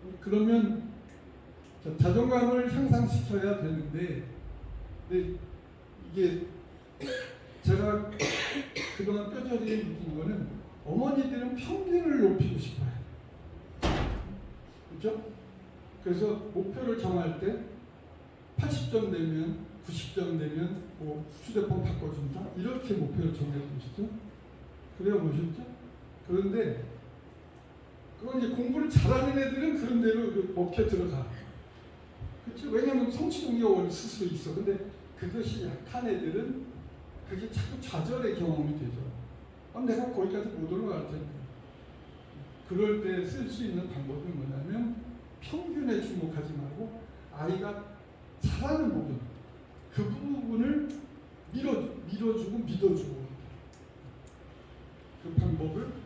그러면 자존감을 향상시켜야 되는데, 근데 이게 제가 그동안 뼈저리게 느낀 거는 어머니들은 평균을 높이고 싶어요. 그렇죠? 그래서 목표를 정할 때 80점 되면, 90점 되면 뭐 휴대폰 바꿔준다, 이렇게 목표를 정해두시죠. 그래야 멋있죠? 그런데 그건 이제 공부를 잘하는 애들은 그런 대로 먹혀 들어가. 그렇죠? 왜냐하면 성취 동기가 스스로 있어. 근데 그것이 약한 애들은 그게 자꾸 좌절의 경험이 되죠. 내가 거기까지 못 올라갈 텐데. 그럴 때 쓸 수 있는 방법은 뭐냐면 평균에 주목하지 말고 아이가 잘하는 부분, 그 부분을 밀어주고 믿어주고 그 방법을